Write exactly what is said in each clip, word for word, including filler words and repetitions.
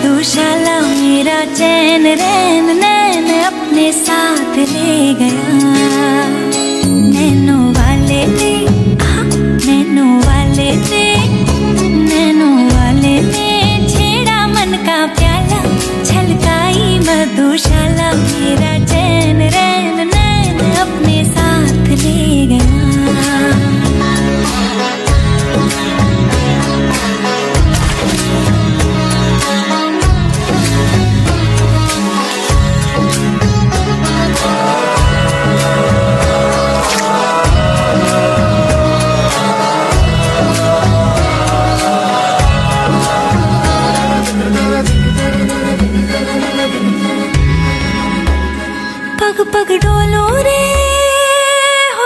मधुशाला मेरा चैन रैन नैन अपने साथ ले गया। नैनों वाले ने हाँ नैनों वाले ने नैनों वाले ने छेड़ा मन का प्याला, छलकाई मधुशाला मेरा चैन रैन नैन अपने साथ ले गया। पग पग डोलो रे हो,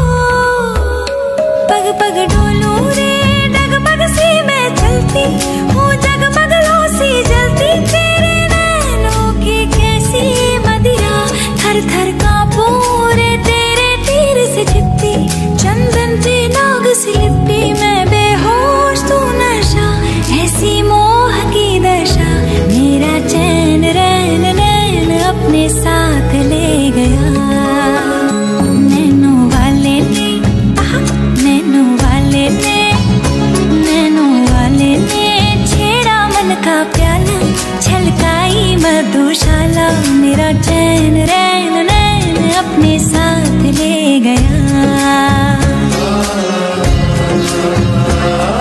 पग पग डोलो रे, डगमग सी मैं चलती हूँ, जगमग लो सी जलती, तेरे नैनों की कैसी मदिरा, थर थर कांपूं रे तेरे तीर से छिपती, चंदन पे नाग सी लिपटी, मैं बेहोश तू नशा, ऐसी मोह की दशा, मेरा चैन रैन नैन अपने साथ ले गया। नैनों वाले ने आहा नैनों वाले ने नैनों वाले ने छेड़ा मन का प्याला, छलकाई मधुशाला मेरा चैन रैन नैन अपने साथ ले गया।